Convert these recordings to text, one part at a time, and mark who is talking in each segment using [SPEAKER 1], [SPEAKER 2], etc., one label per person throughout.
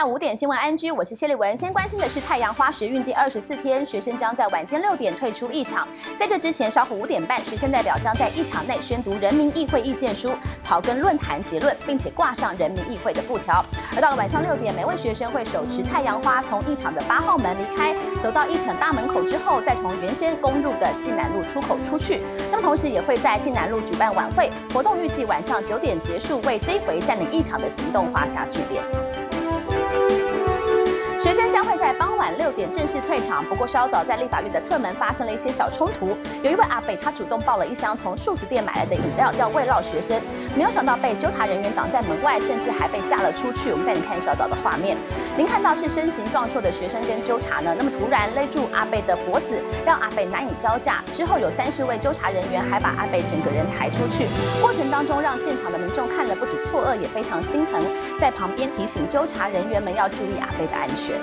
[SPEAKER 1] 下午5点新闻安居，我是谢丽文。先关心的是太阳花学运第24天，学生将在晚间6点退出议场。在这之前，稍后5点半，学生代表将在议场内宣读人民议会意见书，草根论坛结论，并且挂上人民议会的布条。而到了晚上6点，每位学生会手持太阳花从议场的8号门离开，走到议场大门口之后，再从原先攻入的晋南路出口出去。那么同时也会在晋南路举办晚会，活动预计晚上9点结束，为这一回占领议场的行动画下句点。学生将会在傍晚6点正式退场，不过稍早在立法院的侧门发生了一些小冲突。有一位阿北，他主动抱了一箱从素食店买来的饮料，要慰劳学生，没有想到被纠察人员挡在门外，甚至还被架了出去。我们带您看稍早的画面。您看到是身形壮硕的学生跟纠察呢，那么突然勒住阿北的脖子，让阿北难以招架。之后有30位纠察人员还把阿北整个人抬出去，过程当中让现场的民众看了不止错愕，也非常心疼，在旁边提醒纠察人员们要注意阿北的安全。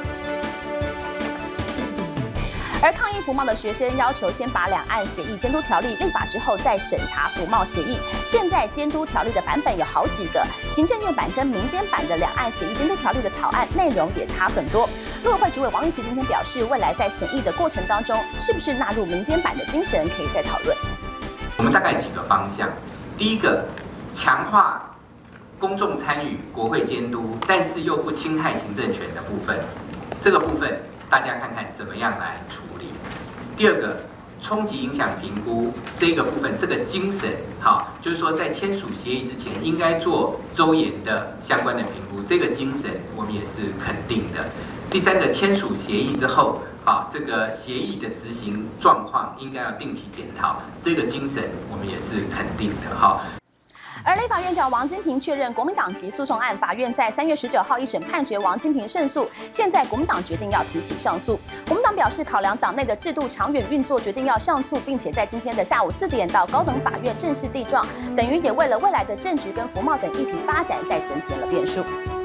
[SPEAKER 1] 而抗议服贸的学生要求先把两岸协议监督条例立法之后再审查服贸协议。现在监督条例的版本有好几个，行政院版跟民间版的两岸协议监督条例的草案内容也差很多。陆委会主委王玉琦今天表示，未来在审议的过程当中，是不是纳入民间版的精神，可以再讨论。
[SPEAKER 2] 我们大概几个方向，第一个，强化公众参与、国会监督，但是又不侵害行政权的部分，这个部分大家看看怎么样来处理。第二个，冲击影响评估这个部分，这个精神，好，就是说在签署协议之前，应该做周延的相关的评估，这个精神我们也是肯定的。第三个，签署协议之后，好，这个协议的执行状况应该要定期检讨，这个精神我们也是肯定的，好。
[SPEAKER 1] 而立法院长王金平确认，国民党及诉讼案，法院在3月19号一审判决王金平胜诉。现在国民党决定要提起上诉。国民党表示，考量党内的制度长远运作，决定要上诉，并且在今天的下午4点到高等法院正式递状，等于也为了未来的政局跟服贸等议题发展再增添了变数。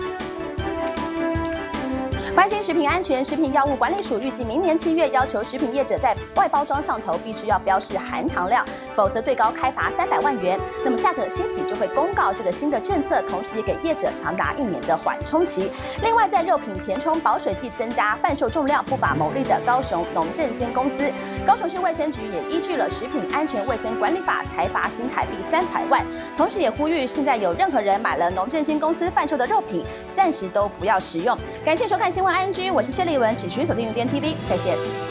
[SPEAKER 1] 关心食品安全，食品药物管理署预计明年7月要求食品业者在外包装上头必须要标示含糖量，否则最高开罚300万元。那么下个星期就会公告这个新的政策，同时也给业者长达1年的缓冲期。另外，在肉品填充保水剂增加贩售重量不法牟利的高雄农政鲜公司，高雄市卫生局也依据了《食品安全卫生管理法》裁罚新台币300万，同时也呼吁现在有任何人买了农政鲜公司贩售的肉品，暂时都不要食用。感谢收看新闻安居，我是谢丽文，持续锁定云电 TV， 再见。